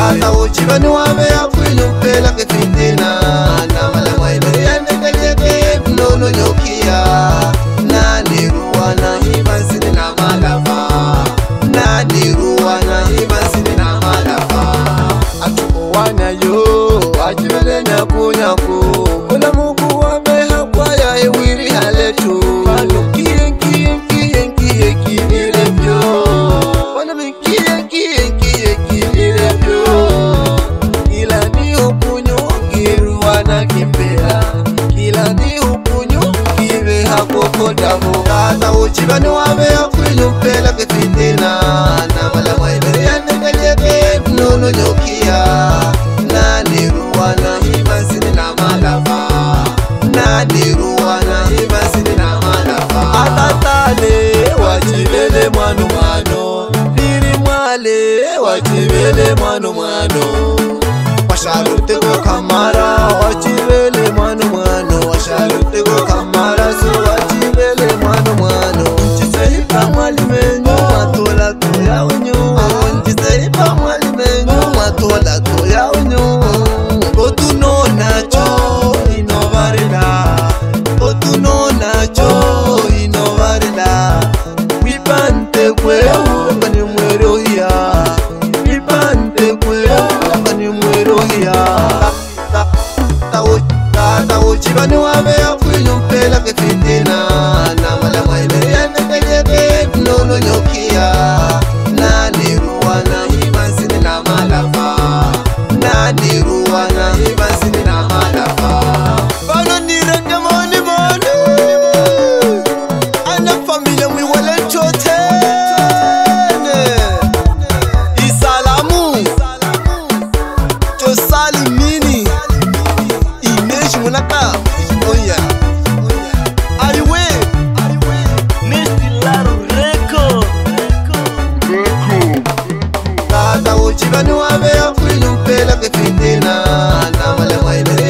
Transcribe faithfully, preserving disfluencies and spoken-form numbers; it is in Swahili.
Tata uchiba ni wame ya kwinyu mpela ke fitina. Na mala mwaime ya nekaleke mnono nyokia. Nandinruana himasini na malafa. Nandinruana himasini na malafa. Atukuwana yo, achibele nyaku nyaku. Kuna muku wame hapwa ya iwiri haletu. Pano kie kie kie kie kie rebyo. Pano kie kie kie kie rebyo. Kila ni upunyu kiruana kimpela. Kila ni upunyu kiwe hako damu. Tata uchiba ni wame ya kwinyu mpela ke fitina. Na mala mwaime ya nekaleke mnono nyokia. Nandinruana himasini na malafa. Nandinruana himasini na malafa. Atatale wachibele mwanu mwano. Diri mwale wachibele mwanu mwano. Washarute go kamara wachibele mwanu mwano. Washarute go kamara so wachibele mwanu mwano. Nchisahipa mwali menyo watola to ya unyo. Nchisahipa mwali menyo watola to ya unyo. Otuno nacho inovarela. Otuno nacho inovarela. Wipante kweu kani mwero hiya. Wipante kweu kani mwero hiya. Tata uchiba ni wame ya kwinyu mpela ke fitina. Na mala mwaime ya nekaleke mnono nyokia. Nandinruana himasini na malafa. Nandinruana himasini na malafa. Bano nirenge moni moni. Ana familia mwiwale chote. Isalamu Chosali mini Ineshi munaka Oya Aywe Nestilaru Reko Tata uchiba ni wame ya kwinyu mpela ke fitina. Na mala mwaime